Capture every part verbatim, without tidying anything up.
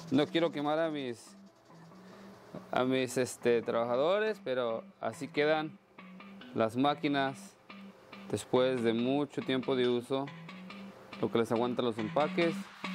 No quiero quemar a mis a mis este, trabajadores, pero así quedan las máquinas después de mucho tiempo de uso, lo que les aguanta los empaques.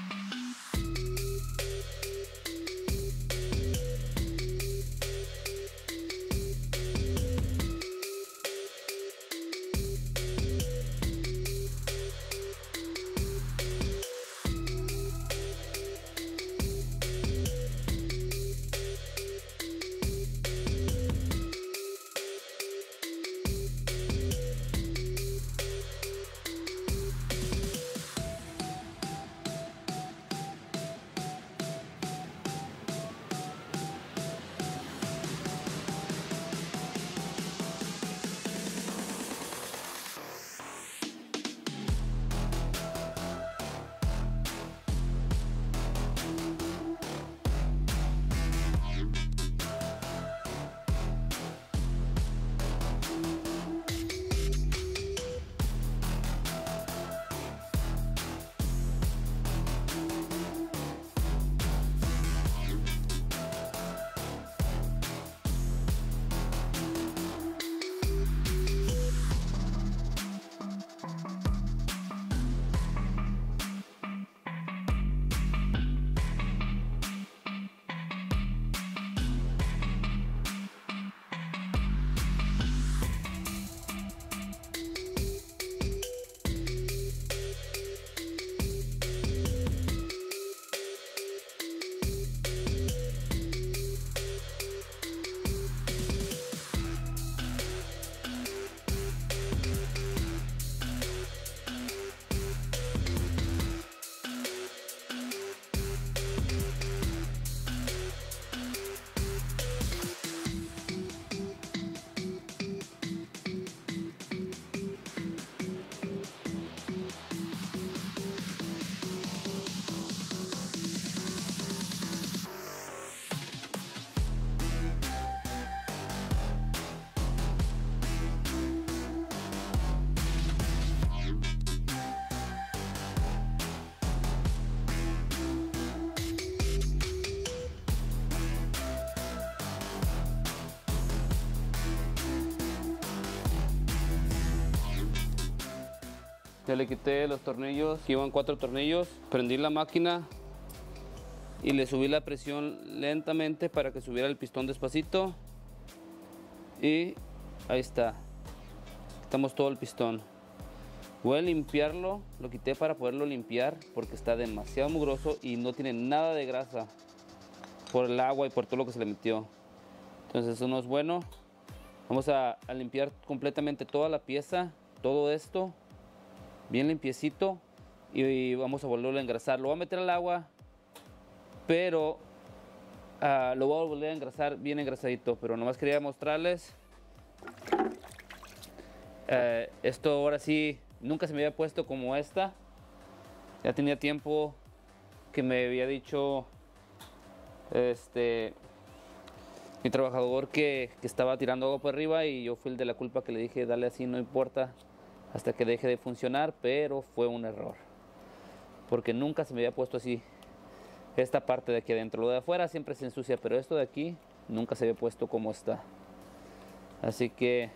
Ya le quité los tornillos, que iban cuatro tornillos, prendí la máquina y le subí la presión lentamente para que subiera el pistón despacito. Y ahí está, quitamos todo el pistón. Voy a limpiarlo, lo quité para poderlo limpiar porque está demasiado mugroso y no tiene nada de grasa por el agua y por todo lo que se le metió. Entonces eso no es bueno. Vamos a, a limpiar completamente toda la pieza, todo esto bien limpiecito, y vamos a volverlo a engrasar. Lo voy a meter al agua, pero uh, lo voy a volver a engrasar bien engrasadito. Pero nomás quería mostrarles uh, esto. Ahora sí, nunca se me había puesto como esta. Ya tenía tiempo que me había dicho este mi trabajador que, que estaba tirando agua por arriba, y yo fui el de la culpa que le dije dale así, no importa hasta que deje de funcionar, pero fue un error porque nunca se me había puesto así esta parte de aquí adentro. Lo de afuera siempre se ensucia, pero esto de aquí nunca se había puesto como está. Así que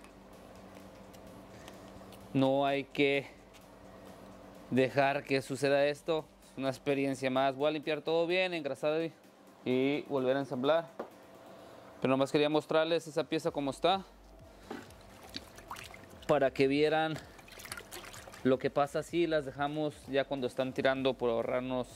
no hay que dejar que suceda esto. Es una experiencia más. Voy a limpiar todo bien, engrasado, y, y volver a ensamblar. Pero nomás quería mostrarles esa pieza como está, para que vieran lo que pasa si las dejamos ya cuando están tirando, por ahorrarnos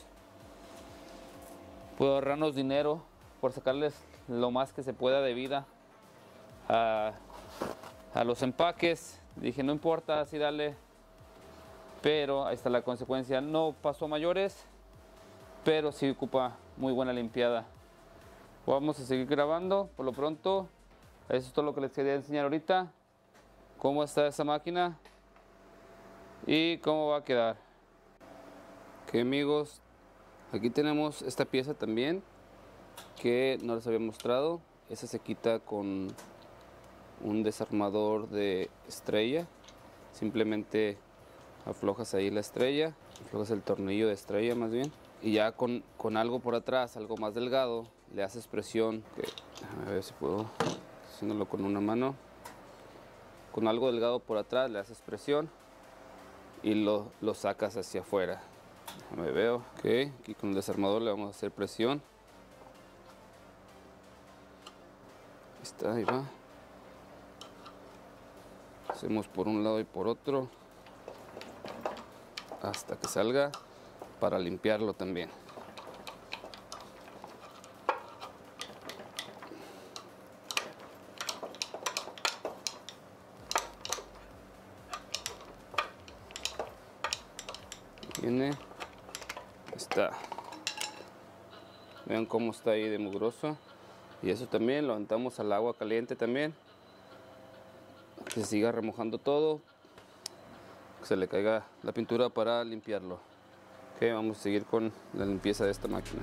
por ahorrarnos dinero, por sacarles lo más que se pueda de vida a, a los empaques. Dije no importa, así dale, pero ahí está la consecuencia. No pasó a mayores, pero sí ocupa muy buena limpiada. Vamos a seguir grabando. Por lo pronto eso es todo lo que les quería enseñar ahorita, cómo está esa máquina y cómo va a quedar. Ok amigos, aquí tenemos esta pieza también que no les había mostrado. Esa se quita con un desarmador de estrella. Simplemente aflojas ahí la estrella, aflojas el tornillo de estrella más bien, y ya con, con algo por atrás, algo más delgado, le haces presión, que, a ver si puedo, haciéndolo con una mano, con algo delgado por atrás le haces presión y lo, lo sacas hacia afuera. Me veo, ok, aquí con el desarmador le vamos a hacer presión. Ahí está, ahí va. Hacemos por un lado y por otro hasta que salga, para limpiarlo también. Viene, está. Vean cómo está ahí de mugroso. Y eso también lo aventamos al agua caliente también. Que se siga remojando todo. Que se le caiga la pintura para limpiarlo. Ok, vamos a seguir con la limpieza de esta máquina.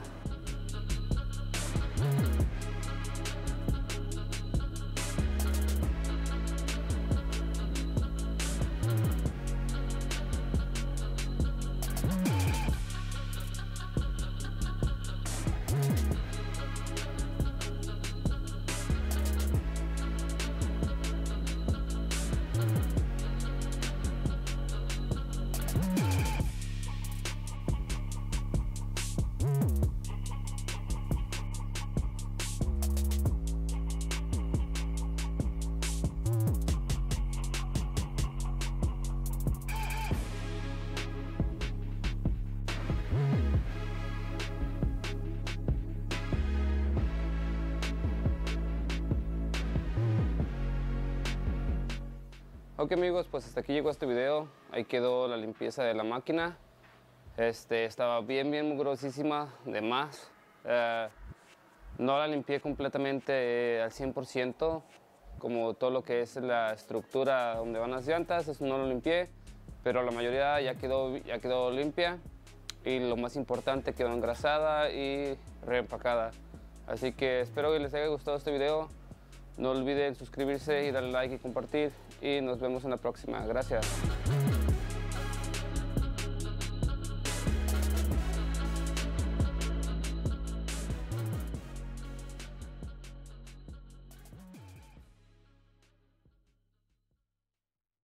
Ok amigos, pues hasta aquí llegó este video. Ahí quedó la limpieza de la máquina. Este, estaba bien, bien mugrosísima, de más. Eh, no la limpié completamente eh, al cien por ciento, como todo lo que es la estructura donde van las llantas, eso no lo limpié, pero la mayoría ya quedó, ya quedó limpia. Y lo más importante, quedó engrasada y reempacada. Así que espero que les haya gustado este video. No olviden suscribirse y darle like y compartir. Y nos vemos en la próxima. Gracias.